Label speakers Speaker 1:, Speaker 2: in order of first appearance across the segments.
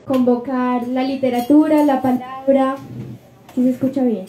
Speaker 1: convocar la literatura, la palabra. ¿Sí se escucha bien?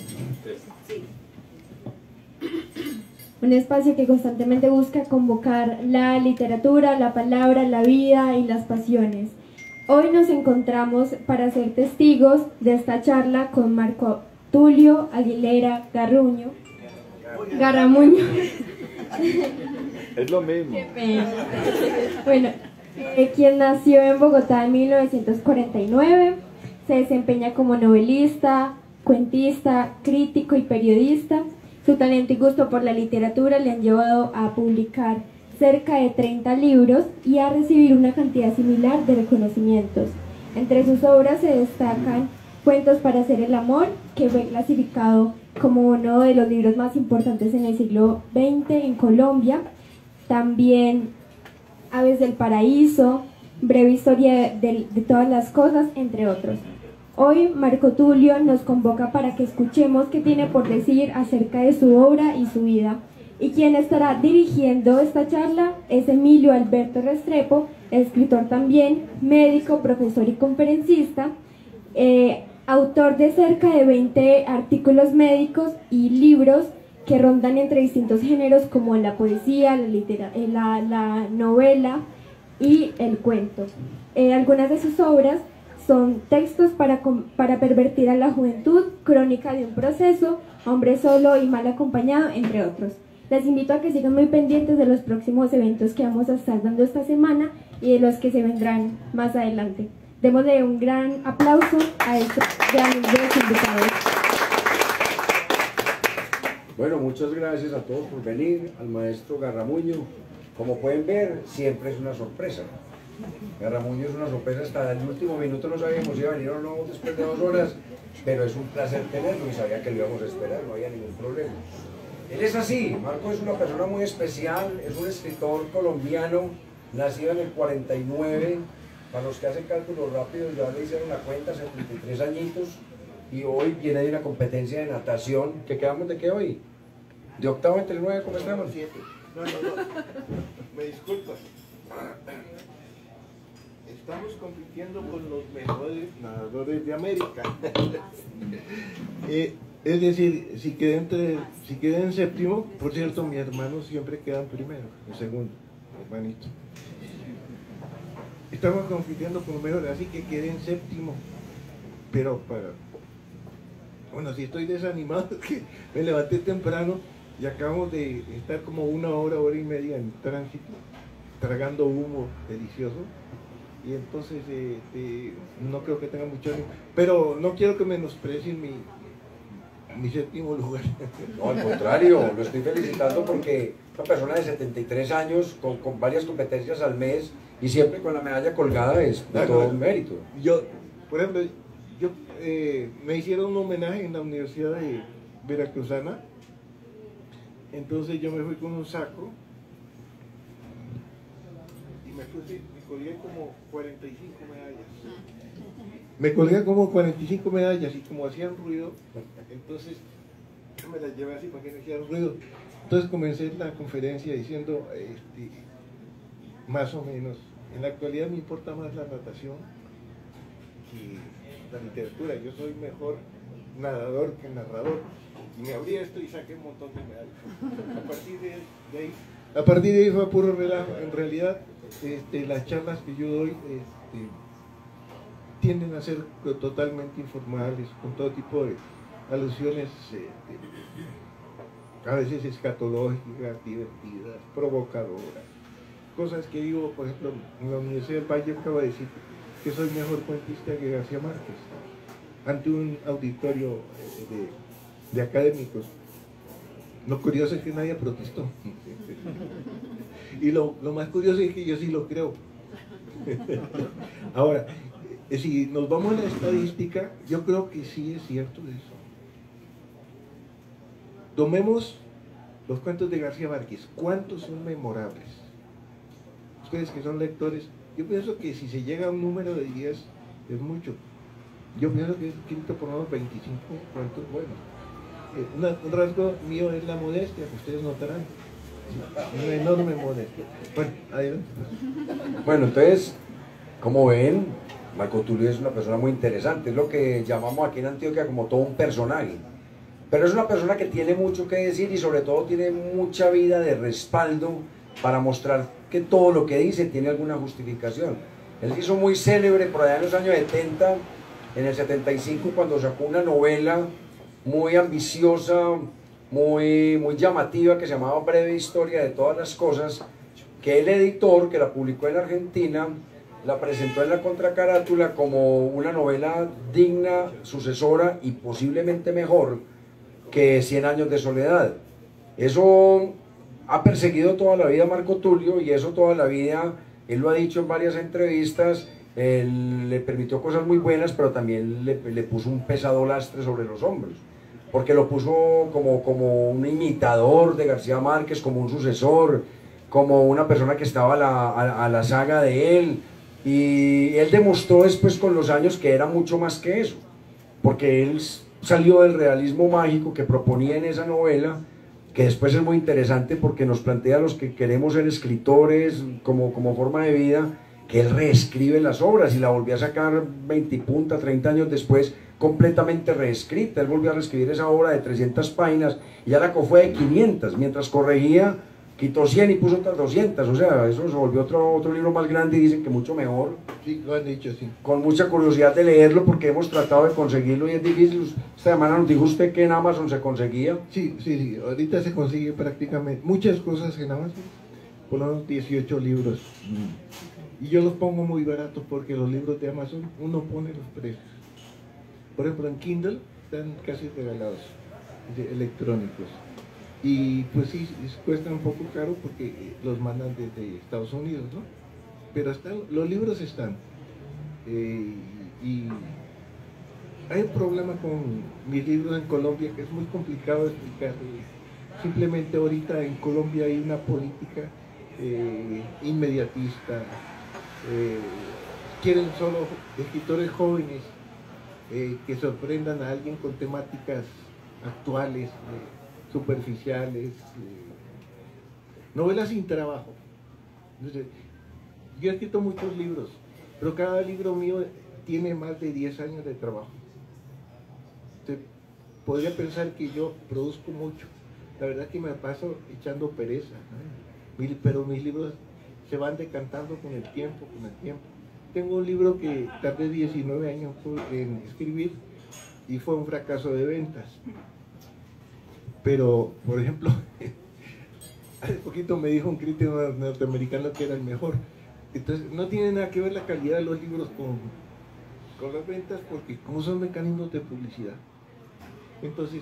Speaker 1: Un espacio que constantemente busca convocar la literatura, la palabra, la vida y las pasiones. Hoy nos encontramos para ser testigos de esta charla con Marco Tulio Aguilera Garramuño.
Speaker 2: Es lo mismo.
Speaker 1: Bueno, quien nació en Bogotá en 1949, se desempeña como novelista, cuentista, crítico y periodista. Su talento y gusto por la literatura le han llevado a publicar cerca de 30 libros y a recibir una cantidad similar de reconocimientos. Entre sus obras se destacan Cuentos para hacer el amor, que fue clasificado como uno de los libros más importantes en el siglo XX en Colombia. También Aves del Paraíso, Breve historia de todas las cosas, entre otros. Hoy Marco Tulio nos convoca para que escuchemos qué tiene por decir acerca de su obra y su vida. Y quien estará dirigiendo esta charla es Emilio Alberto Restrepo, escritor también, médico, profesor y conferencista, autor de cerca de 20 artículos médicos y libros que rondan entre distintos géneros como la poesía, la novela y el cuento. Algunas de sus obras son Textos para pervertir a la juventud, Crónica de un proceso, Hombre solo y mal acompañado, entre otros. Les invito a que sigan muy pendientes de los próximos eventos que vamos a estar dando esta semana y de los que se vendrán más adelante. Démosle un gran aplauso a estos grandes invitados.
Speaker 3: Bueno, muchas gracias a todos por venir, al maestro Garramuño. Como pueden ver, siempre es una sorpresa. Garramuño es una sorpresa, hasta el último minuto no sabíamos si iba a venir o no después de 2 horas, pero es un placer tenerlo y sabía que lo íbamos a esperar, no había ningún problema. Él es así, Marco es una persona muy especial, es un escritor colombiano, nacido en el 49, para los que hacen cálculos rápidos ya le hicieron la cuenta, 73 añitos, y hoy viene de una competencia de natación, ¿que quedamos de qué hoy? ¿De octavo entre 9 cómo estamos?
Speaker 2: 7. No, me disculpas. Estamos compitiendo con los mejores nadadores de América. Es decir, si quedé en séptimo, por cierto, mi hermano siempre queda en primero, en segundo, hermanito. Estamos compitiendo con los mejores, así que quedé en séptimo. Pero bueno, si estoy desanimado, es que me levanté temprano y acabamos de estar como 1 hora, hora y media en tránsito, tragando humo delicioso. Y entonces no creo que tenga mucho ánimo, pero no quiero que menosprecien mi séptimo lugar.
Speaker 3: No, al contrario, lo estoy felicitando porque una persona de 73 años con varias competencias al mes y siempre con la medalla colgada es de todo un mérito.
Speaker 2: Por ejemplo, me hicieron un homenaje en la Universidad de Veracruzana, entonces yo me fui con un saco y me colgué como 45 medallas. Me colgué como 45 medallas y como hacían ruido, entonces yo me las llevé así para que no hicieran ruido. Entonces comencé la conferencia diciendo, más o menos, en la actualidad me importa más la natación que la literatura. Yo soy mejor nadador que narrador. Y me abrí esto y saqué un montón de medallas. A partir de ahí fue puro relajo. En realidad, las charlas que yo doy tienden a ser totalmente informales, con todo tipo de alusiones, a veces escatológicas, divertidas, provocadoras. Cosas que digo, por ejemplo, en la Universidad del Valle acabo de decir que soy mejor cuentista que García Márquez, ante un auditorio de académicos. Lo curioso es que nadie protestó. Y lo más curioso es que yo sí lo creo. Ahora, si nos vamos a la estadística, yo creo que sí es cierto eso. Tomemos los cuentos de García Márquez. ¿Cuántos son memorables? Ustedes que son lectores, yo pienso que si se llega a un número de 10 es mucho. Yo pienso que es quinto por lo menos 25 cuentos buenos. Un rasgo mío es la modestia, que ustedes notarán. Una enorme modestia. Bueno, adelante.
Speaker 3: Bueno, entonces, como ven, Marco Tulio es una persona muy interesante, es lo que llamamos aquí en Antioquia como todo un personaje. Pero es una persona que tiene mucho que decir y sobre todo tiene mucha vida de respaldo para mostrar que todo lo que dice tiene alguna justificación. Él hizo muy célebre por allá en los años 70, en el 75, cuando sacó una novela muy ambiciosa, muy llamativa, que se llamaba Breve Historia de Todas las Cosas, que el editor, que la publicó en Argentina, la presentó en la contracarátula como una novela digna, sucesora y posiblemente mejor que 100 años de soledad. Eso ha perseguido toda la vida a Marco Tulio y eso toda la vida, él lo ha dicho en varias entrevistas, él le permitió cosas muy buenas, pero también le puso un pesado lastre sobre los hombros, porque lo puso como un imitador de García Márquez, como un sucesor, como una persona que estaba a la saga de él, y él demostró después con los años que era mucho más que eso, porque él salió del realismo mágico que proponía en esa novela, que después es muy interesante porque nos plantea a los que queremos ser escritores como forma de vida, que él reescribe las obras y la volvió a sacar 20 y punta, 30 años después, completamente reescrita. Él volvió a reescribir esa obra de 300 páginas y ya la fue de 500, mientras corregía, quitó 100 y puso otras 200, o sea, eso se volvió otro libro más grande y dicen que mucho mejor.
Speaker 2: Sí, lo han dicho, sí.
Speaker 3: Con mucha curiosidad de leerlo porque hemos tratado de conseguirlo y es difícil. Esta semana nos dijo usted que en Amazon se conseguía.
Speaker 2: Sí, ahorita se consigue prácticamente muchas cosas en Amazon, por lo menos 18 libros. Y yo los pongo muy baratos porque los libros de Amazon uno pone los precios. Por ejemplo, en Kindle están casi regalados, electrónicos. Y pues sí, cuesta un poco caro porque los mandan desde Estados Unidos, ¿no? Pero los libros están. Y hay un problema con mis libros en Colombia que es muy complicado de explicar. Simplemente ahorita en Colombia hay una política inmediatista. Quieren solo escritores jóvenes que sorprendan a alguien con temáticas actuales, superficiales, novelas sin trabajo. Entonces, yo he escrito muchos libros, pero cada libro mío tiene más de 10 años de trabajo. Entonces, podría pensar que yo produzco mucho. La verdad es que me paso echando pereza, ¿no? Pero mis libros se van decantando con el tiempo, Tengo un libro que tardé 19 años en escribir y fue un fracaso de ventas. Pero, por ejemplo, hace poquito me dijo un crítico norteamericano que era el mejor. Entonces, no tiene nada que ver la calidad de los libros con las ventas, porque como son mecanismos de publicidad. Entonces,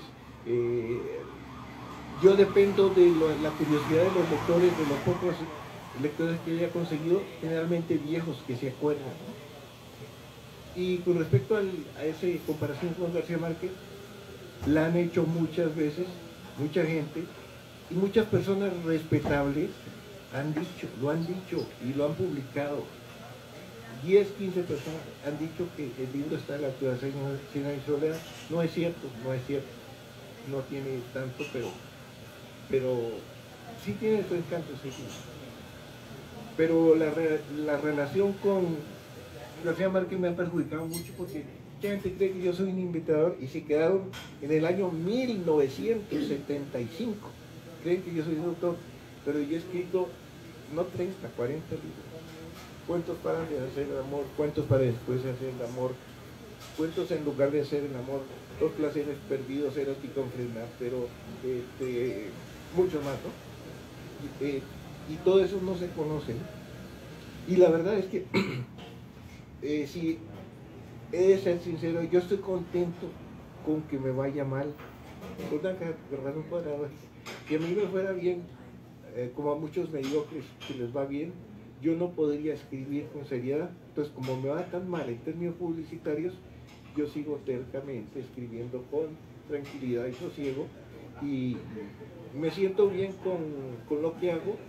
Speaker 2: yo dependo de la curiosidad de los lectores, de los pocos lectores que haya conseguido, generalmente viejos que se acuerdan, ¿no? Y con respecto a esa comparación con García Márquez, la han hecho muchas veces, mucha gente, y muchas personas respetables lo han dicho y lo han publicado. 10, 15 personas han dicho que el libro está a la altura de 100 años de soledad. No es cierto, no tiene tanto, pero sí tiene su encanto, sí. Pero la relación con García Márquez me ha perjudicado mucho porque mucha gente cree que yo soy un inventador y se quedaron en el año 1975. Creen que yo soy un autor, pero yo he escrito no 30, 40 libros. Cuentos para hacer el amor, cuentos para después de hacer el amor, cuentos en lugar de hacer el amor, los placeres perdidos, erótico en frenar, pero mucho más, ¿no? Y todo eso no se conoce. Y la verdad es que, si he de ser sincero, yo estoy contento con que me vaya mal, por una razón paradójica. Que a mí me fuera bien, como a muchos mediocres que les va bien, yo no podría escribir con seriedad. Entonces, como me va tan mal en términos publicitarios, yo sigo tercamente escribiendo con tranquilidad y sosiego, y me siento bien con lo que hago.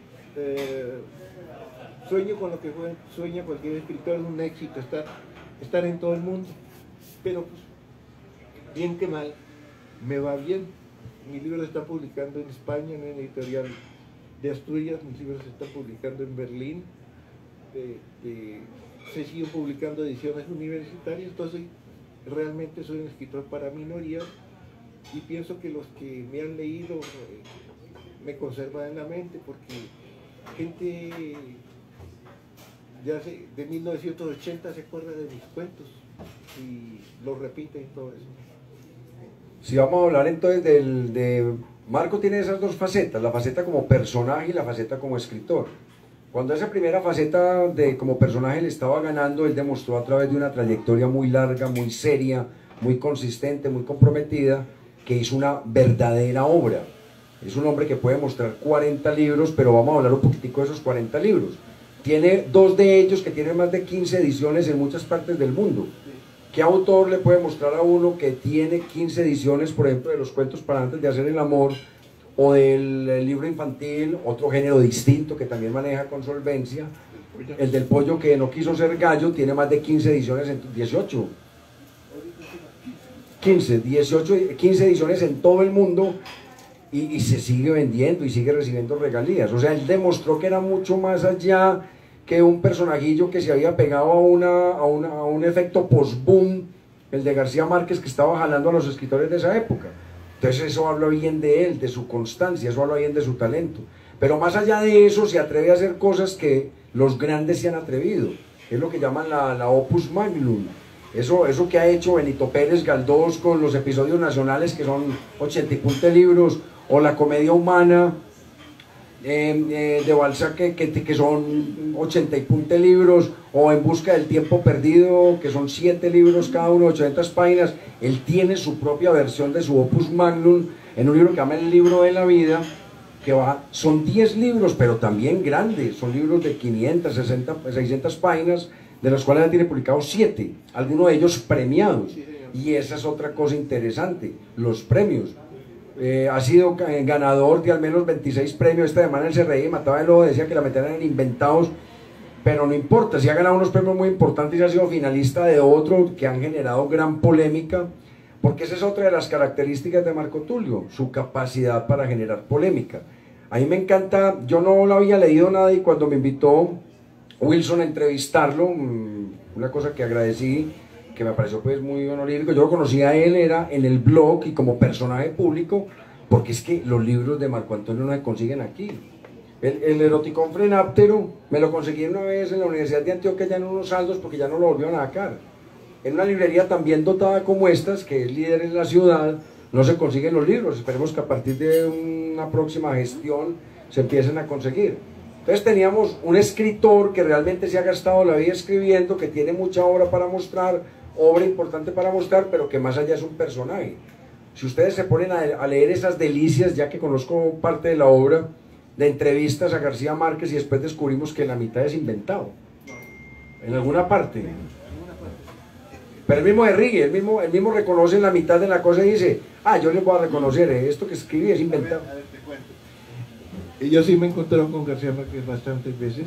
Speaker 2: Sueño con lo que sueña cualquier escritor, es un éxito estar en todo el mundo, pero pues, bien que mal, me va bien. Mi libro se está publicando en España, en una editorial de Asturias. Mis libros se están publicando en Berlín, se siguen publicando ediciones universitarias, entonces realmente soy un escritor para minorías y pienso que los que me han leído me conservan en la mente, porque gente de 1980 se acuerda de mis cuentos y los repite y todo eso.
Speaker 3: Si vamos a hablar entonces de Marco, tiene esas dos facetas, la faceta como personaje y la faceta como escritor. Cuando esa primera faceta como personaje le estaba ganando, él demostró a través de una trayectoria muy larga, muy seria, muy consistente, muy comprometida, que hizo una verdadera obra. Es un hombre que puede mostrar 40 libros, pero vamos a hablar un poquitico de esos 40 libros. Tiene 2 de ellos que tienen más de 15 ediciones en muchas partes del mundo. ¿Qué autor le puede mostrar a uno que tiene 15 ediciones, por ejemplo, de los cuentos para antes de hacer el amor, o del libro infantil, otro género distinto que también maneja con solvencia, el del pollo que no quiso ser gallo, tiene más de 15 ediciones, 15 ediciones en todo el mundo, y se sigue vendiendo y sigue recibiendo regalías? O sea, él demostró que era mucho más allá que un personajillo que se había pegado a un efecto post-boom, el de García Márquez, que estaba jalando a los escritores de esa época. Entonces eso habla bien de él, de su constancia, eso habla bien de su talento. Pero más allá de eso, se atreve a hacer cosas que los grandes se han atrevido. Es lo que llaman la opus magnum. Eso que ha hecho Benito Pérez Galdós con los episodios nacionales, que son 80 y punta libros, o la comedia humana de Balzac, que son 80 y punta libros, o En busca del tiempo perdido, que son 7 libros cada uno, 800 páginas. Él tiene su propia versión de su opus magnum en un libro que se llama El libro de la vida, son 10 libros, pero también grandes, son libros de 500, 600 páginas, de los cuales él tiene publicados 7, algunos de ellos premiados. Y esa es otra cosa interesante, los premios. Ha sido ganador de al menos 26 premios. Esta semana él se reía y mataba el ojo, decía que la metían en inventados, pero no importa, si ha ganado unos premios muy importantes y ha sido finalista de otros que han generado gran polémica, porque esa es otra de las características de Marco Tulio, su capacidad para generar polémica. A mí me encanta, yo no lo había leído nada, y cuando me invitó Wilson a entrevistarlo, una cosa que agradecí, que me pareció pues muy honorífico, yo lo conocí a él, era en el blog y como personaje público, porque es que los libros de Marco Antonio no se consiguen aquí. El Eroticón Frenáptero me lo conseguí una vez en la Universidad de Antioquia, ya en unos saldos, porque ya no lo volvieron a sacar. En una librería también dotada como estas, que es líder en la ciudad, no se consiguen los libros. Esperemos que a partir de una próxima gestión se empiecen a conseguir. Entonces teníamos un escritor que realmente se ha gastado la vida escribiendo, que tiene mucha obra para mostrar, obra importante para mostrar, pero que más allá es un personaje. Si ustedes se ponen a leer esas delicias, ya que conozco parte de la obra, de entrevistas a García Márquez, y después descubrimos que la mitad es inventado, en alguna parte. Pero el mismo se ríe, el mismo reconoce en la mitad de la cosa y dice, yo les voy a reconocer, esto que escribí es inventado.
Speaker 2: A ver, te cuento. Y yo sí me he encontrado con García Márquez bastantes veces.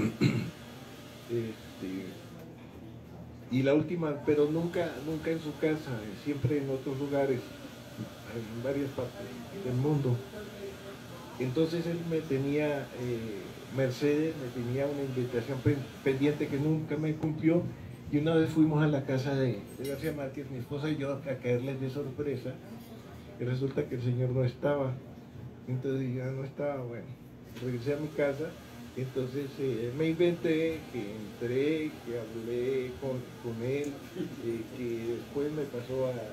Speaker 2: Y la última, pero nunca en su casa, siempre en otros lugares, en varias partes del mundo. Entonces él me tenía, Mercedes me tenía una invitación pendiente que nunca me cumplió, y una vez fuimos a la casa de García Márquez, mi esposa y yo, a caerles de sorpresa, y resulta que el señor no estaba. Entonces ya no estaba, bueno, regresé a mi casa. Entonces me inventé que entré, que hablé con él, que después me pasó a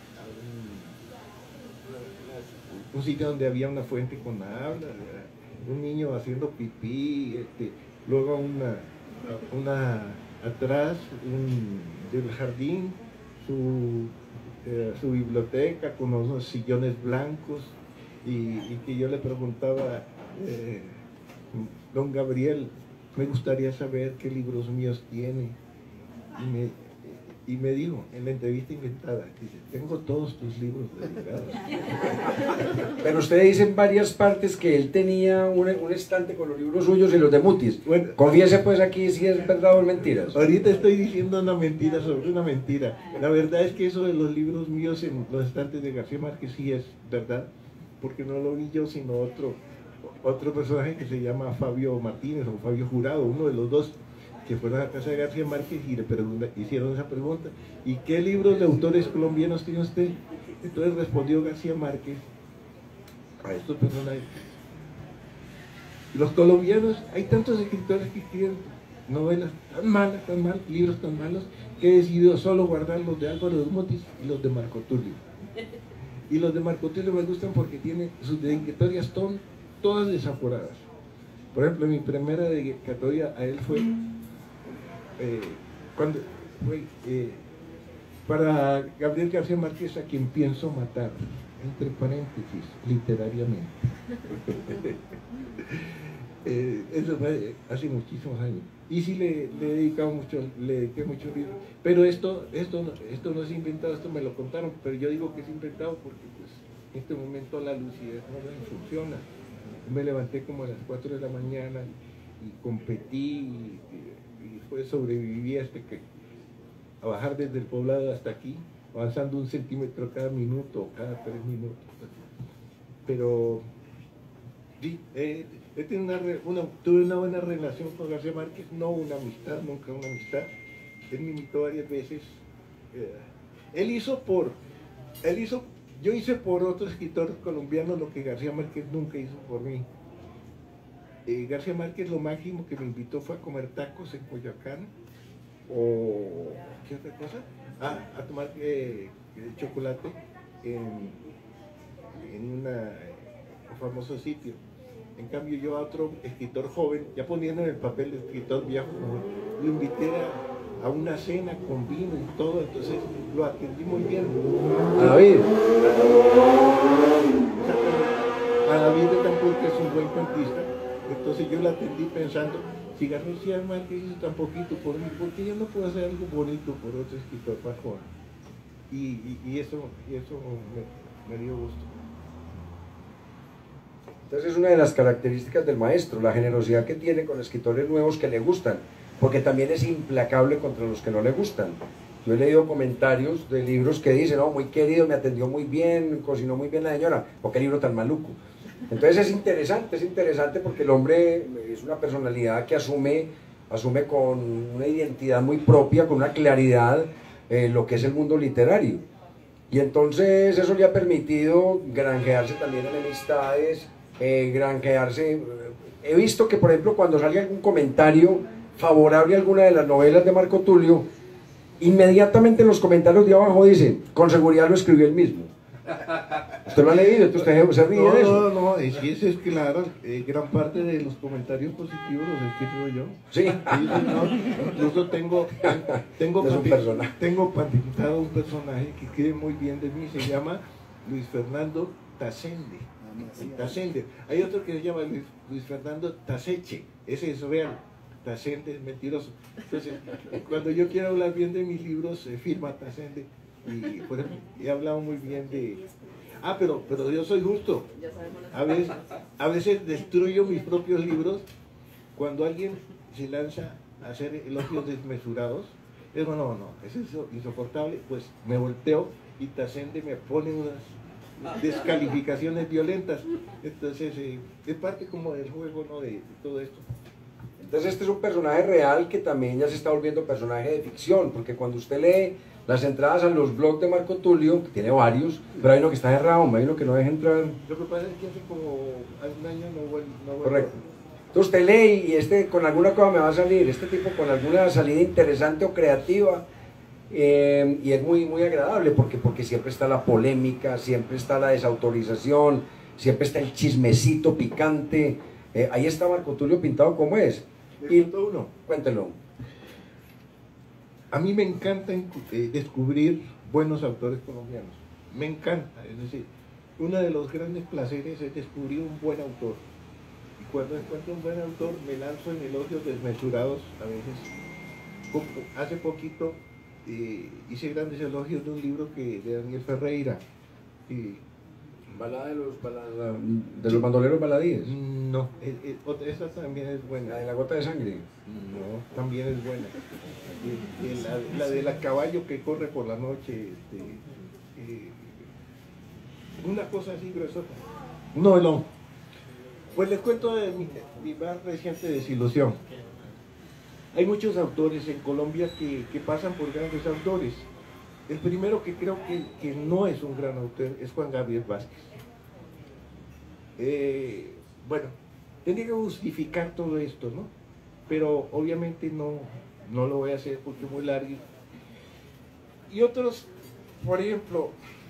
Speaker 2: un sitio donde había una fuente con agua, un niño haciendo pipí, luego atrás del jardín, su biblioteca con unos sillones blancos, y que yo le preguntaba, don Gabriel, me gustaría saber qué libros míos tiene. Y me dijo, en la entrevista inventada, dice, tengo todos tus libros dedicados.
Speaker 3: Pero usted dice en varias partes que él tenía un estante con los libros suyos y los de Mutis. Bueno, confiese pues aquí si es verdad o es mentira.
Speaker 2: Ahorita estoy diciendo una mentira sobre una mentira. La verdad es que eso de los libros míos en los estantes de García Márquez sí es verdad, porque no lo vi yo, sino otro personaje que se llama Fabio Martínez o Fabio Jurado, uno de los dos, que fueron a casa de García Márquez y le hicieron esa pregunta: ¿y qué libros de autores colombianos tiene usted? Entonces respondió García Márquez a estos personajes: los colombianos, hay tantos escritores que escriben novelas tan malas, libros tan malos, que he decidido solo guardar los de Álvaro Drummond y los de Marco Tulio. Y los de Marco Tulio me gustan porque tienen sus dedicatorias todas desaforadas. Por ejemplo, mi primera dedicatoria a él fue para Gabriel García Márquez, a quien pienso matar, entre paréntesis, literariamente. Eso fue hace muchísimos años. Y sí le dediqué muchos libros. Pero esto no es inventado, esto me lo contaron, pero yo digo que es inventado porque pues, en este momento la lucidez no funciona. Me levanté como a las 4 de la mañana y competí y después sobreviví hasta a bajar desde el poblado hasta aquí, avanzando 1 centímetro cada minuto, cada 3 minutos. Pero sí, tuve una buena relación con García Márquez, no una amistad, nunca una amistad. Él me invitó varias veces. Yo hice por otro escritor colombiano lo que García Márquez nunca hizo por mí. García Márquez lo máximo que me invitó fue a comer tacos en Coyoacán, o ¿qué otra cosa? A tomar chocolate en un famoso sitio. En cambio yo a otro escritor joven, ya poniendo en el papel de escritor viejo, lo invité a una cena con vino y todo, entonces lo atendí muy bien.
Speaker 3: A David.
Speaker 2: A David de Tampur, que es un buen cuentista, entonces yo lo atendí pensando: si García Márquez hizo tan poquito por mí, ¿por qué yo no puedo hacer algo bonito por otro escritor más joven? Y eso me dio gusto.
Speaker 3: Entonces es una de las características del maestro, la generosidad que tiene con escritores nuevos que le gustan, porque también es implacable contra los que no le gustan. Yo he leído comentarios de libros que dicen: no, muy querido, me atendió muy bien, cocinó muy bien la señora, ¿por qué libro tan maluco? Entonces es interesante porque el hombre es una personalidad que asume con una identidad muy propia, con una claridad lo que es el mundo literario. Y entonces eso le ha permitido granjearse también enemistades, he visto que, por ejemplo, cuando sale algún comentario favorable a alguna de las novelas de Marco Tulio, inmediatamente en los comentarios de abajo dicen: con seguridad lo escribió él mismo. ¿Usted lo ha leído? ¿Usted se ríe de eso?
Speaker 2: No, es claro, gran parte de los comentarios positivos los escribo yo.
Speaker 3: Sí.
Speaker 2: Incluso tengo patentado un personaje que escribe muy bien de mí, se llama Luis Fernando Tasende. Hay otro que se llama Luis Fernando Taseche, ese es real. Tasende es mentiroso. Entonces, cuando yo quiero hablar bien de mis libros, firma Tasende. Y por ejemplo, he hablado muy bien de... pero yo soy justo. A veces destruyo mis propios libros cuando alguien se lanza a hacer elogios desmesurados. Digo: no, es insoportable. Pues me volteo y Tasende me pone unas descalificaciones violentas. Entonces es parte como del juego, ¿no?, de todo esto.
Speaker 3: Entonces este es un personaje real que también ya se está volviendo personaje de ficción, porque cuando usted lee las entradas a los blogs de Marco Tulio, que tiene varios, pero hay uno que está cerrado, hay uno que no deja entrar.
Speaker 2: Lo que pasa es que hace como un año no vuelvo.
Speaker 3: Correcto. Entonces usted lee y con alguna cosa me va a salir, este tipo con alguna salida interesante o creativa, y es muy, muy agradable porque siempre está la polémica, siempre está la desautorización, siempre está el chismecito picante. Ahí está Marco Tulio pintado como es.
Speaker 2: Uno.
Speaker 3: Cuéntelo.
Speaker 2: A mí me encanta descubrir buenos autores colombianos. Me encanta. Es decir, uno de los grandes placeres es descubrir un buen autor. Y cuando encuentro un buen autor, me lanzo en elogios desmesurados a veces. Hace poquito hice grandes elogios de un libro de Daniel Ferreira.
Speaker 3: ¿Balada de los bandoleros baladíes?
Speaker 2: No, esa también es buena.
Speaker 3: ¿La de la gota de sangre?
Speaker 2: No, también es buena. La del caballo que corre por la noche, una cosa así gruesota. No. Pues les cuento de mi más reciente desilusión. Hay muchos autores en Colombia que pasan por grandes autores. El primero que creo que no es un gran autor es Juan Gabriel Vázquez. Bueno, tendría que justificar todo esto, ¿no? Pero obviamente no lo voy a hacer porque es muy largo. Y otros, por ejemplo,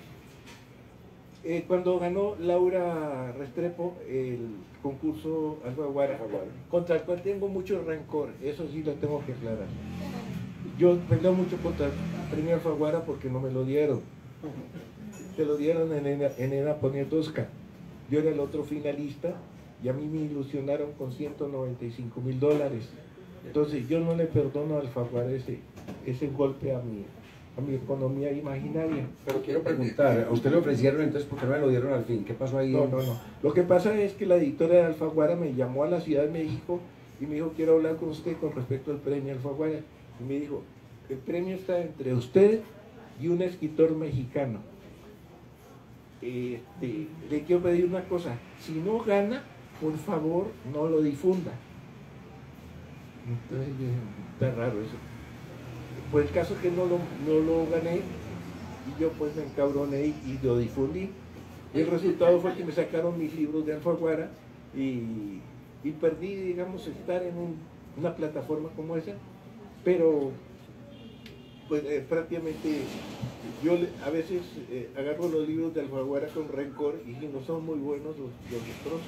Speaker 2: cuando ganó Laura Restrepo el concurso Alfaguara, contra el cual tengo mucho rencor, eso sí lo tengo que aclarar. Yo peleo mucho contra el premio Alfaguara porque no me lo dieron. Se lo dieron en Ena Poniatowska. Yo era el otro finalista y a mí me ilusionaron con $195.000. Entonces yo no le perdono a Alfaguara ese golpe a mi economía imaginaria.
Speaker 3: Pero quiero preguntar, ¿a usted le ofrecieron entonces por qué no me lo dieron al fin? ¿Qué pasó ahí?
Speaker 2: No. Lo que pasa es que la editora de Alfaguara me llamó a la Ciudad de México y me dijo, quiero hablar con usted con respecto al premio Alfaguara. Y me dijo, el premio está entre usted y un escritor mexicano. Le quiero pedir una cosa, si no gana, por favor, no lo difunda. Entonces, está raro eso. Pues el caso es que no lo gané y yo pues me encabroné y lo difundí. Y el resultado fue que me sacaron mis libros de Alfaguara y perdí, digamos, estar en una plataforma como esa, pero pues prácticamente yo a veces agarro los libros de Alfaguara con rencor y si no son muy buenos los destrozo.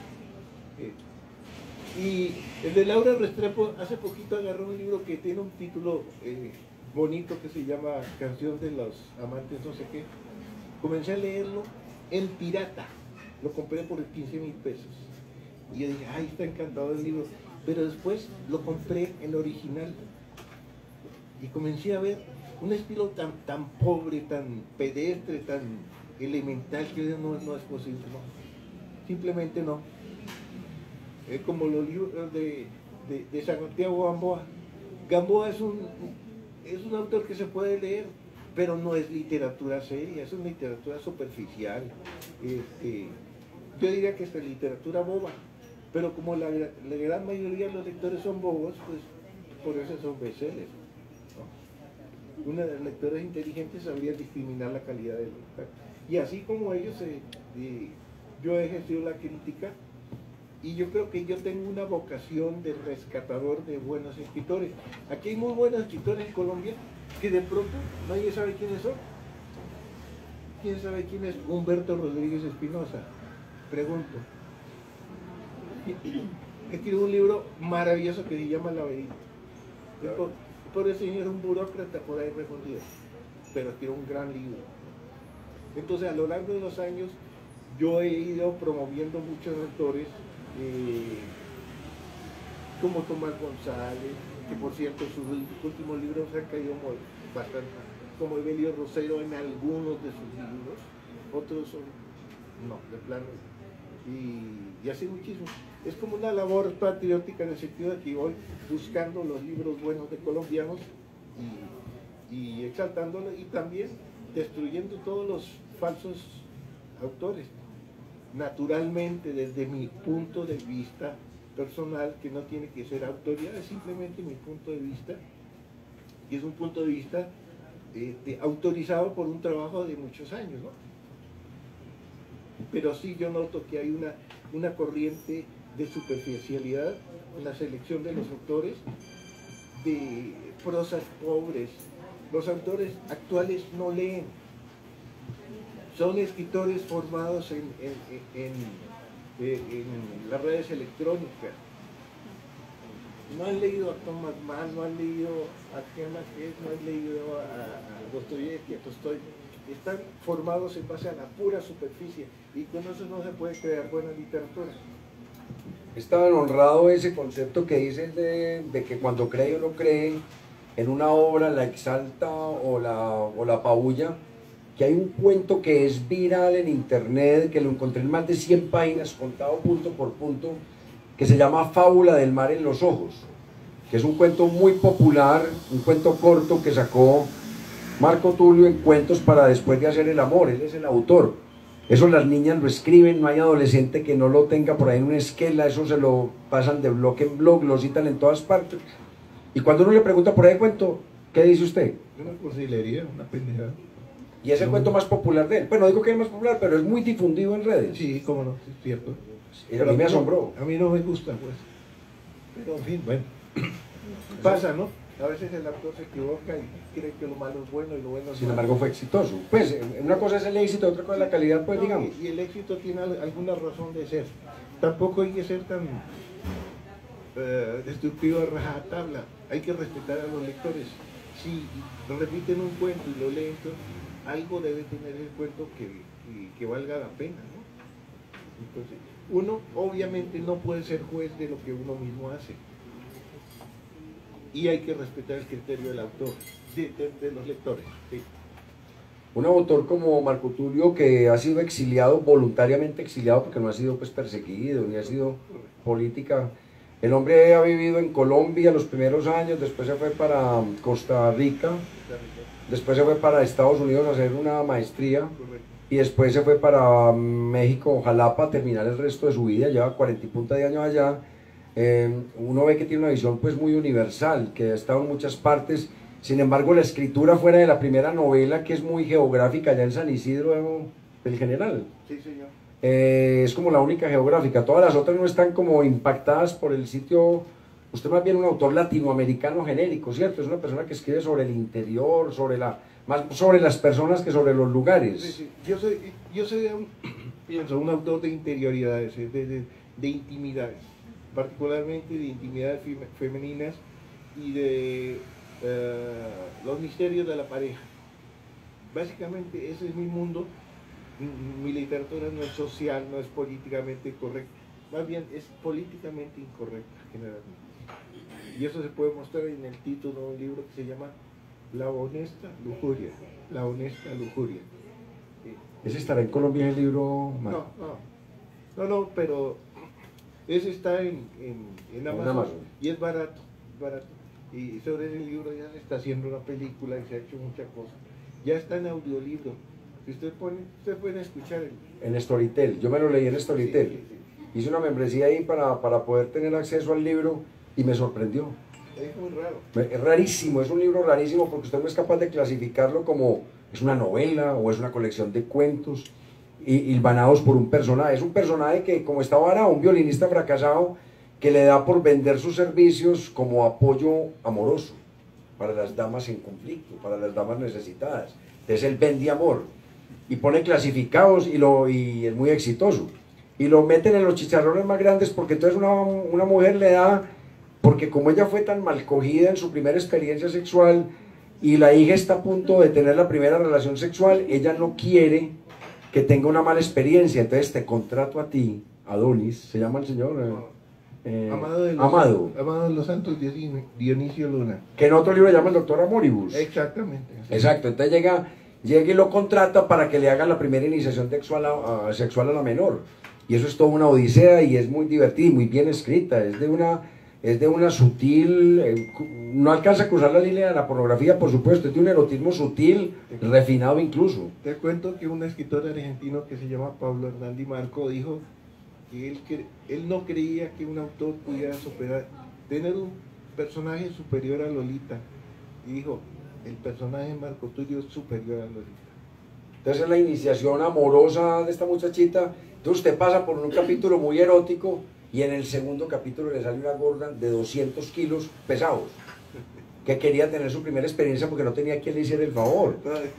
Speaker 2: Y el de Laura Restrepo hace poquito agarró un libro que tiene un título bonito que se llama Canción de los Amantes, no sé qué. Comencé a leerlo en pirata, lo compré por 15.000 pesos. Y yo dije, ay, está encantado el libro. Pero después lo compré en original y comencé a ver un estilo tan pobre, tan pedestre, tan elemental que no es posible, no. Simplemente no. Es como los libros de Santiago Gamboa. Gamboa es un autor que se puede leer, pero no es literatura seria, es una literatura superficial. Yo diría que es literatura boba, pero como la gran mayoría de los lectores son bobos, pues por eso son bestsellers, ¿no? Una de las lectores inteligentes sabría discriminar la calidad del lector. Y así como ellos, yo he ejercido la crítica. Y yo creo que yo tengo una vocación de rescatador de buenos escritores. Aquí hay muy buenos escritores en Colombia que de pronto nadie sabe quiénes son. ¿Quién sabe quién es Humberto Rodríguez Espinosa? Pregunto. Escribió un libro maravilloso que se llama Laberinto. Por el señor un burócrata por ahí respondido, pero escribió un gran libro. Entonces a lo largo de los años yo he ido promoviendo muchos autores como Tomás González, que por cierto sus últimos libros han caído bastante, como Evelio Rosero en algunos de sus libros, otros son, no, de plano, y así muchísimo. Es como una labor patriótica en el sentido de que voy buscando los libros buenos de colombianos y exaltándolos y también destruyendo todos los falsos autores. Naturalmente, desde mi punto de vista personal, que no tiene que ser autoridad, es simplemente mi punto de vista, y es un punto de vista autorizado por un trabajo de muchos años, ¿no? Pero sí yo noto que hay una corriente de superficialidad en la selección de los autores, de prosas pobres. Los autores actuales no leen. Son escritores formados en las redes electrónicas. No han leído a Thomas Mann, no han leído a Gemma Hess, no han leído a Dostoyevsky, a Tolstoy. Están formados en base a la pura superficie y con eso no se puede crear buena literatura.
Speaker 3: Es tan honrado ese concepto que dice de que cuando cree o no cree en una obra la exalta o la apabulla. Que hay un cuento que es viral en internet, que lo encontré en más de 100 páginas, contado punto por punto, que se llama Fábula del mar en los ojos, que es un cuento muy popular, un cuento corto que sacó Marco Tulio en Cuentos para después de hacer el amor, él es el autor. Eso las niñas lo escriben, no hay adolescente que no lo tenga por ahí en una esquela, eso se lo pasan de blog en blog, lo citan en todas partes. Y cuando uno le pregunta por ese cuento, ¿qué dice usted?
Speaker 2: Una cursilería, una pendejada.
Speaker 3: Y es el cuento más popular de él. Bueno, no digo que es más popular, pero es muy difundido en redes.
Speaker 2: Sí, cómo no, es cierto.
Speaker 3: Y a mí me asombró.
Speaker 2: A mí no me gusta, pues. Pero en fin, bueno. Pasa, ¿no? A veces el actor se equivoca y cree que lo malo es bueno y lo bueno es
Speaker 3: Sin
Speaker 2: malo.
Speaker 3: embargo, fue exitoso. Pues, una cosa es el éxito, otra cosa es la calidad, pues,
Speaker 2: No,
Speaker 3: digamos.
Speaker 2: y el éxito tiene alguna razón de ser. Tampoco hay que ser tan destructivo a rajatabla. Hay que respetar a los lectores. Si repiten un cuento y lo leen, algo debe tener el cuento que valga la pena, ¿no? Entonces, uno obviamente no puede ser juez de lo que uno mismo hace. Y hay que respetar el criterio del autor, de los lectores. Sí.
Speaker 3: Un autor como Marco Tulio, que ha sido exiliado, voluntariamente exiliado, porque no ha sido pues perseguido, ni ha sido política. El hombre ha vivido en Colombia los primeros años, después se fue para Costa Rica, después se fue para Estados Unidos a hacer una maestría, y después se fue para México, Jalapa, a terminar el resto de su vida. Lleva 40 y punta de años allá. Uno ve que tiene una visión pues muy universal, que ha estado en muchas partes. Sin embargo, la escritura fuera de la primera novela, que es muy geográfica allá en San Isidro del General,
Speaker 2: Sí, señor.
Speaker 3: es como la única geográfica. Todas las otras no están como impactadas por el sitio. Usted más bien un autor latinoamericano genérico, ¿cierto? Es una persona que escribe sobre el interior, más sobre las personas que sobre los lugares.
Speaker 2: Sí, sí. Yo soy un autor de interioridades, de intimidades, particularmente de intimidades femeninas y de los misterios de la pareja. Básicamente ese es mi mundo. Mi literatura no es social, no es políticamente correcta, más bien es políticamente incorrecta generalmente. Y eso se puede mostrar en el título de un libro que se llama La honesta lujuria. La honesta lujuria.
Speaker 3: ¿Ese estará en Colombia el libro?
Speaker 2: No, pero ese está en Amazon, y es barato, barato. Y sobre ese libro ya se está haciendo una película y se ha hecho muchas cosas. Ya está en audiolibro. Si usted puede escuchar
Speaker 3: En Storytel, yo me lo leí en Storytel.
Speaker 2: Sí.
Speaker 3: Hice una membresía ahí para poder tener acceso al libro y me sorprendió.
Speaker 2: Es muy raro.
Speaker 3: Es rarísimo, es un libro rarísimo porque usted no es capaz de clasificarlo como es una novela o es una colección de cuentos hilvanados por un personaje. Es un personaje que, como está varado, un violinista fracasado que le da por vender sus servicios como apoyo amoroso para las damas en conflicto, para las damas necesitadas. Entonces él vende amor y pone clasificados y es muy exitoso. Y lo meten en los chicharrones más grandes porque entonces una mujer le da, porque como ella fue tan mal cogida en su primera experiencia sexual y la hija está a punto de tener la primera relación sexual, ella no quiere que tenga una mala experiencia, entonces te contrato a ti, Adonis, se llama el señor...
Speaker 2: Amado de los Santos Dionisio Luna.
Speaker 3: Que en otro libro se llama el doctor Amoribus.
Speaker 2: Exactamente.
Speaker 3: Exacto, entonces llega y lo contrata para que le hagan la primera iniciación sexual a la menor. Y eso es toda una odisea y es muy divertida y muy bien escrita. Es de una sutil... no alcanza a cruzar la línea de la pornografía, por supuesto, es de un erotismo sutil, refinado incluso.
Speaker 2: Te cuento que un escritor argentino que se llama Pablo Hernandi Marco dijo que él no creía que un autor pudiera tener un personaje superior a Lolita. Y dijo, el personaje de Marco Tulio es superior a Lolita.
Speaker 3: Entonces es la iniciación amorosa de esta muchachita. Entonces usted pasa por un capítulo muy erótico y en el segundo capítulo le sale una gorda de 200 kilos pesados, que quería tener su primera experiencia porque no tenía quien le hiciera el favor.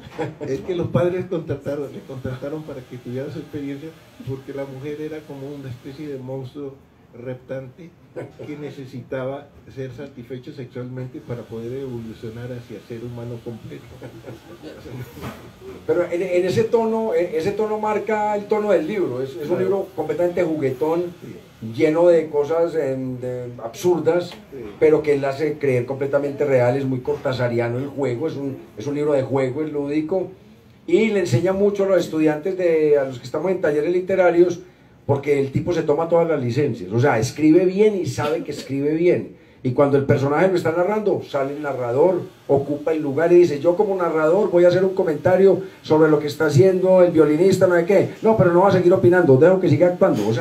Speaker 2: Es que los padres le contrataron para que tuviera su experiencia porque la mujer era como una especie de monstruo reptante que necesitaba ser satisfecho sexualmente para poder evolucionar hacia ser humano completo.
Speaker 3: Pero en ese tono marca el tono del libro. Es un libro completamente juguetón, lleno de cosas absurdas, pero que él hace creer completamente real. Es muy cortasariano el juego, es un libro de juego, es lúdico, y le enseña mucho a los estudiantes, a los que estamos en talleres literarios, porque el tipo se toma todas las licencias, o sea, escribe bien y sabe que escribe bien. Y cuando el personaje lo está narrando, sale el narrador, ocupa el lugar y dice, yo como narrador voy a hacer un comentario sobre lo que está haciendo el violinista, no sé qué. No, pero no va a seguir opinando, dejo que siga actuando. O sea,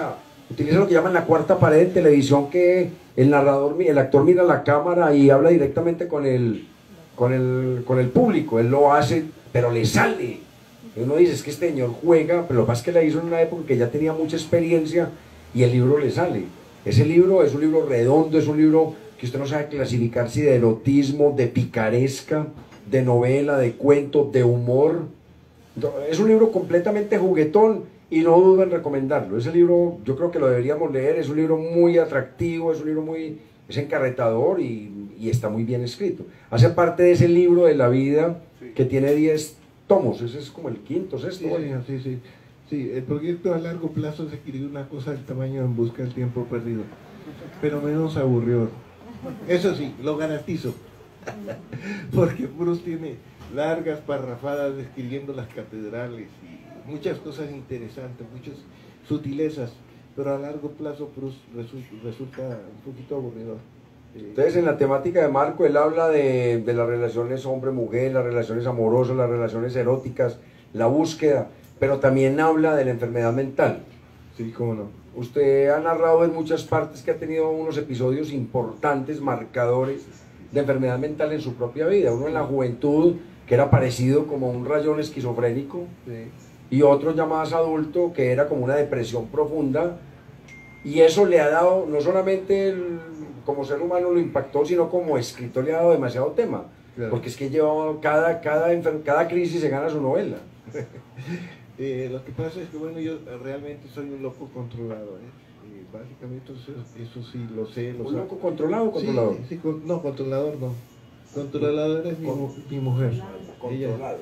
Speaker 3: Utiliza lo que llaman la cuarta pared en televisión, que el narrador, el actor mira la cámara y habla directamente con el público. Él lo hace, pero le sale. Y uno dice, es que este señor juega, pero lo que pasa es que la hizo en una época que ya tenía mucha experiencia y el libro le sale. Ese libro es un libro redondo, es un libro que usted no sabe clasificar si de erotismo, de picaresca, de novela, de cuento, de humor. Es un libro completamente juguetón y no dudo en recomendarlo. Ese libro yo creo que lo deberíamos leer, es un libro muy atractivo, es un libro es encarretador y está muy bien escrito. Hace parte de ese libro de la vida que tiene 10 tomos, ese es como el quinto, sexto.
Speaker 2: Sí, el proyecto a largo plazo es escribir una cosa del tamaño En busca del tiempo perdido, pero menos aburrido. Eso sí, lo garantizo, porque Proust tiene largas parrafadas describiendo las catedrales y muchas cosas interesantes, muchas sutilezas, pero a largo plazo Proust resulta un poquito aburrido.
Speaker 3: Entonces, en la temática de Marco, él habla de las relaciones hombre-mujer, las relaciones amorosas, las relaciones eróticas, la búsqueda, pero también habla de la enfermedad mental.
Speaker 2: Sí, cómo no.
Speaker 3: Usted ha narrado en muchas partes que ha tenido unos episodios importantes, marcadores de enfermedad mental en su propia vida. Uno en la juventud, que era parecido como un rayón esquizofrénico, y otro ya más adulto, que era como una depresión profunda, y eso le ha dado, no solamente como ser humano lo impactó, sino como escritor le ha dado demasiado tema, claro. Porque es que lleva cada crisis se gana su novela.
Speaker 2: Lo que pasa es que, bueno, yo realmente soy un loco controlado, básicamente eso sí lo sé.
Speaker 3: ¿Un loco controlado o controlador?
Speaker 2: Sí, no, controlador no. Controlador es mi mujer.
Speaker 3: Controlado.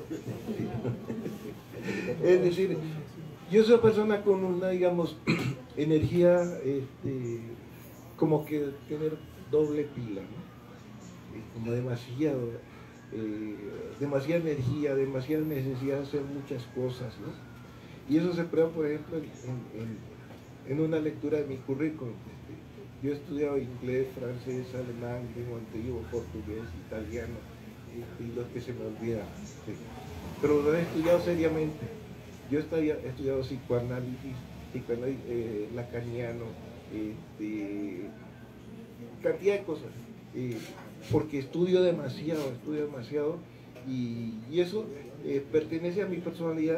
Speaker 2: Es decir, yo soy una persona con una, digamos, energía, como que tener doble pila, ¿no? Como demasiada energía, demasiada necesidad de hacer muchas cosas, ¿no? Y eso se prueba, por ejemplo, en una lectura de mi currículum. Yo he estudiado inglés, francés, alemán, griego antiguo, portugués, italiano, y los que se me olvidan. Sí. Pero lo he estudiado seriamente. Yo he estudiado psicoanálisis, lacaniano, cantidad de cosas, porque estudio demasiado, y eso pertenece a mi personalidad.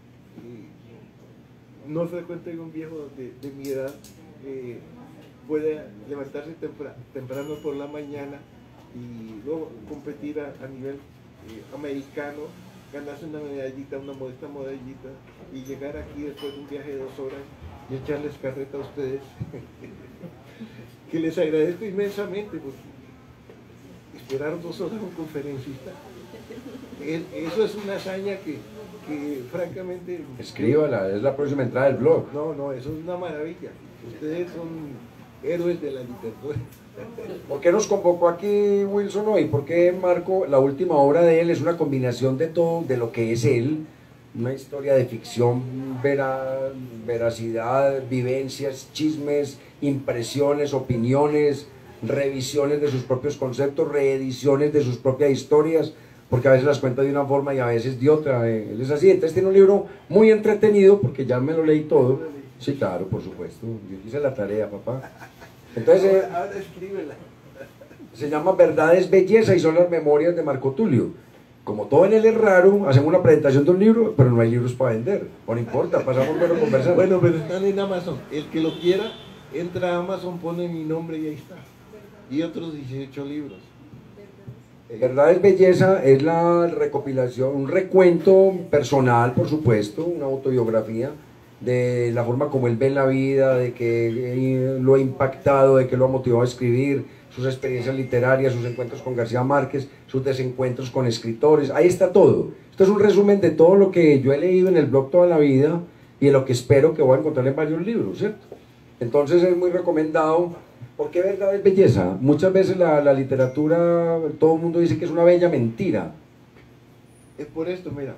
Speaker 2: No es frecuente que un viejo de mi edad pueda levantarse temprano por la mañana y luego competir a nivel americano, ganarse una medallita, una modesta medallita, y llegar aquí después de un viaje de 2 horas y echarles carreta a ustedes, que les agradezco inmensamente, porque esperar 2 horas a un conferencista, eso es una hazaña que francamente...
Speaker 3: Escríbala, es la próxima entrada del blog.
Speaker 2: No, eso es una maravilla. Ustedes son héroes de la literatura.
Speaker 3: ¿Por qué nos convocó aquí Wilson hoy? Porque Marco, la última obra de él es una combinación de todo, de lo que es él, una historia de ficción, veracidad, vivencias, chismes, impresiones, opiniones, revisiones de sus propios conceptos, reediciones de sus propias historias, porque a veces las cuenta de una forma y a veces de otra. Él es así. Entonces tiene un libro muy entretenido, porque ya me lo leí todo. Sí, claro, por supuesto. Yo hice la tarea, papá. Entonces,
Speaker 2: ahora escríbela.
Speaker 3: Se llama Verdades Belleza y son las memorias de Marco Tulio. Como todo en él es raro, hacemos una presentación de un libro, pero no hay libros para vender. No importa, pasamos bueno conversando.
Speaker 2: Bueno, pero están en Amazon. El que lo quiera, entra a Amazon, pone mi nombre y ahí está. Y otros 18 libros.
Speaker 3: Verdades Belleza es la recopilación, un recuento personal, por supuesto, una autobiografía de la forma como él ve la vida, de que lo ha impactado, de que lo ha motivado a escribir, sus experiencias literarias, sus encuentros con García Márquez, sus desencuentros con escritores. Ahí está todo. Esto es un resumen de todo lo que yo he leído en el blog toda la vida y de lo que espero que voy a encontrar en varios libros, ¿cierto? Entonces es muy recomendado. ¿Por qué verdad es belleza? Muchas veces la literatura, todo el mundo dice que es una bella mentira.
Speaker 2: Es por esto, mira,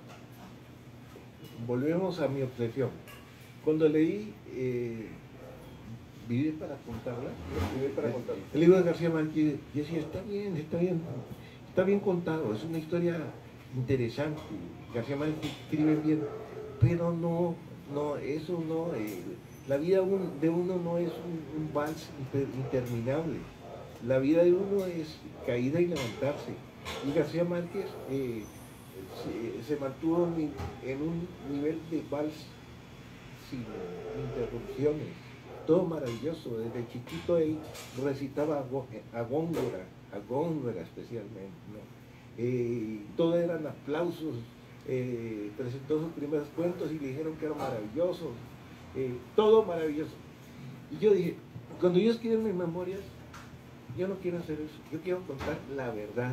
Speaker 2: volvemos a mi obsesión. Cuando leí Vivir para contarla, el libro de García Márquez, yo decía, está bien contado, es una historia interesante, García Márquez escribe bien, pero no, eso no, La vida de uno no es un vals interminable. La vida de uno es caída y levantarse. Y García Márquez se mantuvo en un nivel de vals sin interrupciones. Todo maravilloso. Desde chiquito él recitaba a Góngora especialmente, ¿no? Todo eran aplausos. Presentó sus primeros cuentos y le dijeron que eran maravillosos. Todo maravilloso. Y yo dije, cuando yo escribo mis memorias, yo no quiero hacer eso, yo quiero contar la verdad.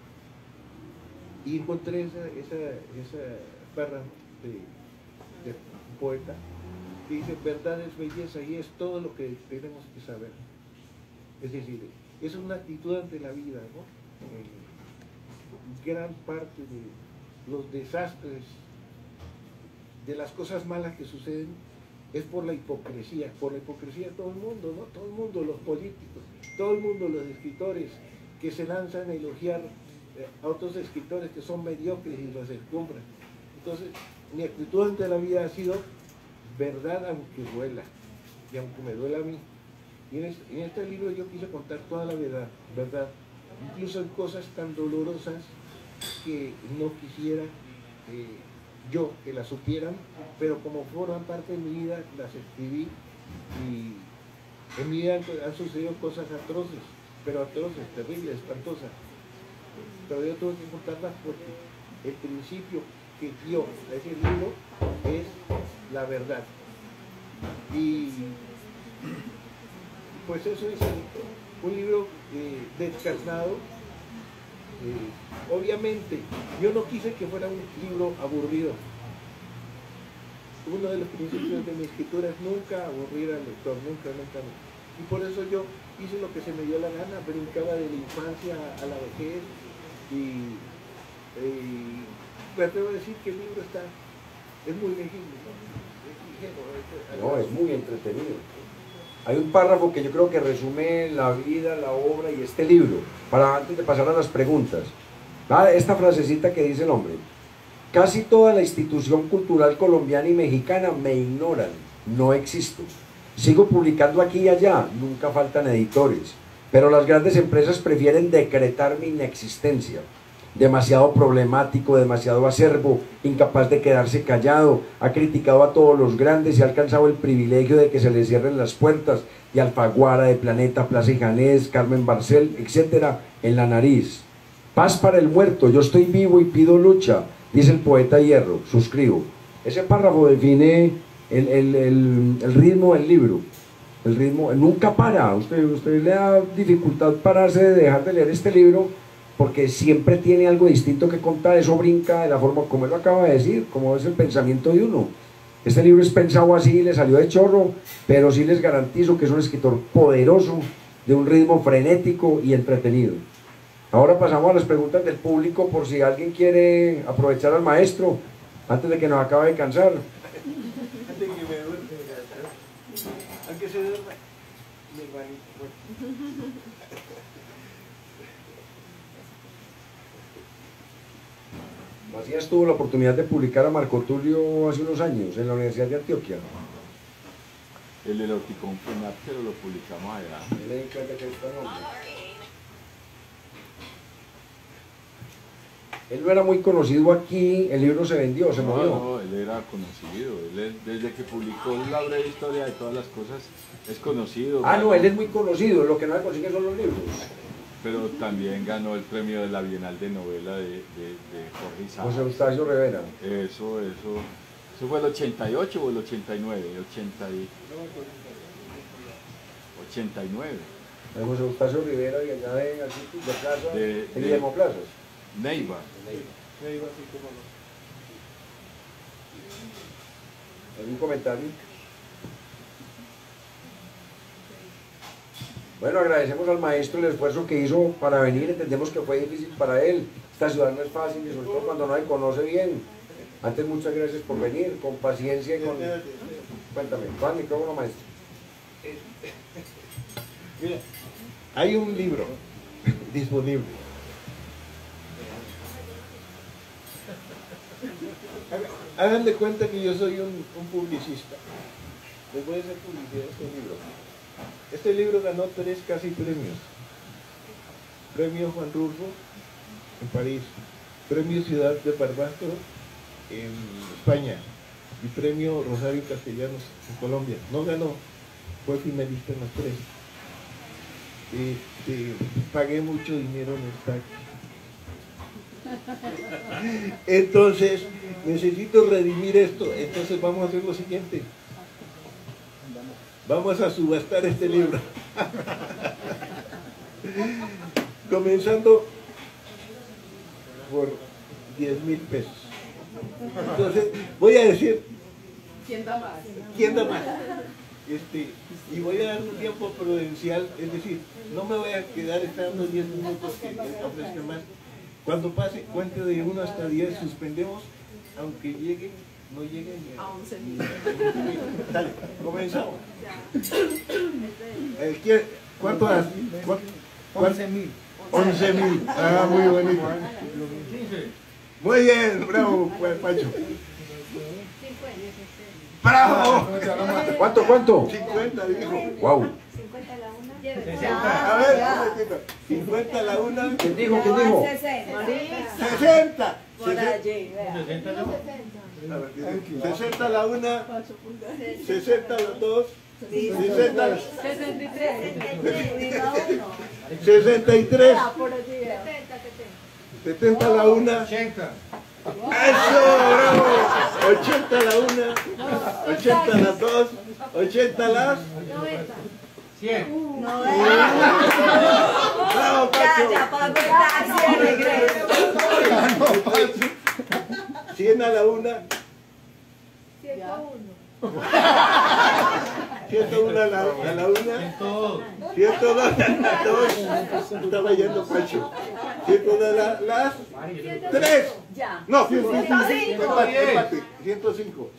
Speaker 2: Y encontré esa barra de un poeta que dice, verdad es belleza y es todo lo que tenemos que saber. Es decir, es una actitud ante la vida, ¿no? Gran parte de los desastres, de las cosas malas que suceden, es por la hipocresía de todo el mundo, ¿no? Todo el mundo, los políticos, todo el mundo, los escritores que se lanzan a elogiar a otros escritores que son mediocres y los descumbran. Entonces, mi actitud ante la vida ha sido verdad aunque duela, y aunque me duela a mí. Y en este libro yo quise contar toda la verdad, incluso en cosas tan dolorosas que no quisiera yo que las supieran, pero como forman parte de mi vida, las escribí, y en mi vida han sucedido cosas atroces, terribles, espantosas, pero yo tuve que contarlas porque el principio que dio a ese libro es la verdad. Y pues eso es un libro descarnado. Obviamente, yo no quise que fuera un libro aburrido. Uno de los principios de mi escritura es nunca aburrir al lector, nunca. Y por eso yo hice lo que se me dio la gana, brincaba de la infancia a la vejez, y me atrevo a decir que el libro es muy legible.
Speaker 3: No, es muy entretenido. Hay un párrafo que yo creo que resume la vida, la obra y este libro, para antes de pasar a las preguntas. Esta frasecita que dice el hombre: casi toda la institución cultural colombiana y mexicana me ignoran, no existo. Sigo publicando aquí y allá, nunca faltan editores, pero las grandes empresas prefieren decretar mi inexistencia. Demasiado problemático, demasiado acerbo, incapaz de quedarse callado, ha criticado a todos los grandes y ha alcanzado el privilegio de que se le cierren las puertas, y Alfaguara, de Planeta, Plaza y Janés, Carmen Barcel, etcétera, en la nariz. Paz para el muerto, yo estoy vivo y pido lucha, dice el poeta Hierro, suscribo. Ese párrafo define el ritmo del libro. El ritmo nunca para, usted le da dificultad pararse de dejar de leer este libro, porque siempre tiene algo distinto que contar. Eso brinca de la forma como él lo acaba de decir, como es el pensamiento de uno. Este libro es pensado así, le salió de chorro, pero sí les garantizo que es un escritor poderoso, de un ritmo frenético y entretenido. Ahora pasamos a las preguntas del público, por si alguien quiere aprovechar al maestro, antes de que nos acabe de cansar.
Speaker 2: Antes de que me duerme, aunque se duerma, mi hermanito.
Speaker 3: Macías tuvo la oportunidad de publicar a Marco Tulio hace unos años en la Universidad de Antioquia.
Speaker 4: El eroticón final, pero lo publicamos allá.
Speaker 3: Él no era muy conocido aquí, el libro se vendió, se movió.
Speaker 4: No, él era conocido. Desde que publicó la breve historia de todas las cosas, es conocido.
Speaker 3: No, él es muy conocido, lo que no se consigue son los libros.
Speaker 4: Pero también ganó el premio de la Bienal de Novela de Jorge Isaac.
Speaker 3: José Eustacio Rivera.
Speaker 4: Eso fue el 88 o el 89, 89.
Speaker 3: José Eustacio Rivera, y allá de Plaza, de Guillermo Plazas.
Speaker 4: Neiva.
Speaker 3: ¿Algún comentario? Bueno, agradecemos al maestro el esfuerzo que hizo para venir. Entendemos que fue difícil para él. Esta ciudad no es fácil, y sobre todo cuando no se conoce bien. Antes, muchas gracias por venir, con paciencia y con... Cuéntame, ¿cuál micrófono, maestro?
Speaker 2: Mira, hay un libro disponible. Hagan de cuenta que yo soy un publicista. les voy a hacer publicidad de este libro. Este libro ganó 3 casi premios. Premio Juan Rulfo en París, Premio Ciudad de Barbastro en España y Premio Rosario Castellanos en Colombia. No ganó, fue finalista en los 3. Pagué mucho dinero en el TAC. Entonces, necesito redimir esto. Entonces vamos a hacer lo siguiente. Vamos a subastar este libro. Comenzando por 10,000 pesos. Entonces, voy a decir,
Speaker 5: ¿Quién da más?
Speaker 2: ¿quién da más? Y voy a dar un tiempo prudencial, es decir, no me voy a quedar esperando 10 minutos que ofrezca más. Cuando pase, cuente de 1 hasta 10, suspendemos, aunque lleguen, no lleguen
Speaker 5: A 11.000.
Speaker 2: Dale, comenzamos. ¿Cuánto das? 11,000. 11,000. Ah, muy bonito. Muy bien, bravo, Pacho. ¡Bravo!
Speaker 3: ¿Cuánto?
Speaker 2: 50, dijo.
Speaker 3: Wow.
Speaker 2: A ver, un momentito. 50 la una.
Speaker 3: ¿Quién dijo?
Speaker 2: 60.
Speaker 5: Por allí,
Speaker 2: 60 la una. 60 las dos. 60. 63. 70 la una. 80. ¡Eso! ¡Bravo! 80 la una. 80 las dos. 80 las. 100. ¡Bravo, Pacho!
Speaker 5: Ya pagó el taxi de regreso.
Speaker 2: 100 a la una. 101 a la una. 102 a las dos. Estaba yendo Pacho. 102 a las 3.
Speaker 5: Ya.
Speaker 2: No, 105. Empate. 105.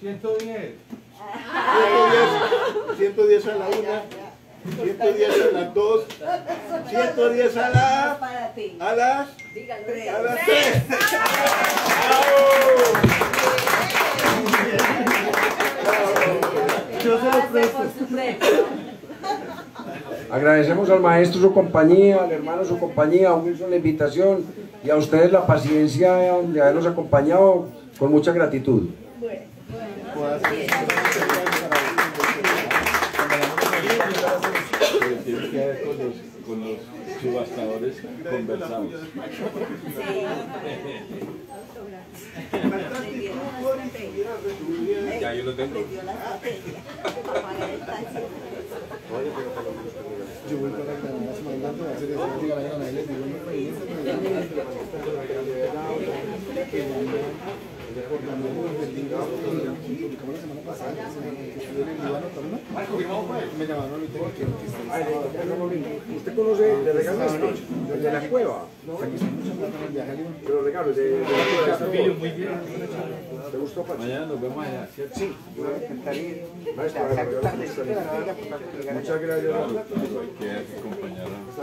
Speaker 2: 110 a la una. 110 a las dos. 110 a las.
Speaker 5: Para ti.
Speaker 2: A las.
Speaker 5: Dígalo.
Speaker 2: A las 3. Yo se lo presto.
Speaker 3: Agradecemos al maestro su compañía, al hermano su compañía, a Wilson la invitación y a ustedes la paciencia de habernos acompañado con mucha gratitud.
Speaker 4: Tiene que ver con los subastadores conversados. Ya yo lo tengo.
Speaker 6: Yo voy para Granada semana a hacer eso, diga la Granada y les digo, no puede publicamos la semana pasada, me llamaron ahorita que
Speaker 3: ¿Usted conoce de regalos de la cueva? Pero regalos de la cueva.
Speaker 4: Muy bien.
Speaker 3: ¿Te gustó, Pacho?
Speaker 4: Mañana nos vemos allá, ¿cierto?
Speaker 3: Sí, yo voy a intentar ir. Maestro, muchas gracias.
Speaker 4: Hay que acompañar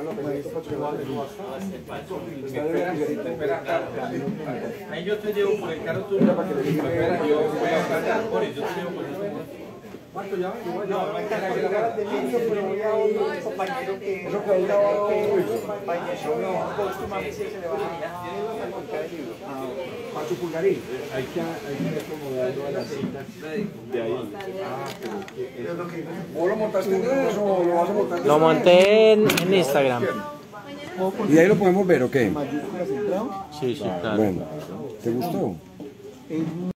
Speaker 7: Ahí yo te llevo por el carro tuyo para que le diga. Yo voy a cargar por eso, yo te llevo por eso. ¿Cuánto ya? No, no hay que cargar de lindo, pero voy a un compañero que... Eso que ahí grabado... Compañero, no, póstumamente se le va a contar el libro.
Speaker 3: Pacho Pulgarín.
Speaker 4: hay que acomodarlo a las citas de ahí.
Speaker 3: ¿Vos lo montaste en redes o lo vas a montar?
Speaker 8: Lo monté en Instagram.
Speaker 3: ¿Y ahí lo podemos ver o qué?
Speaker 6: mayúsculas entrado.
Speaker 8: Sí, sí, claro.
Speaker 3: Bueno, ¿te gustó?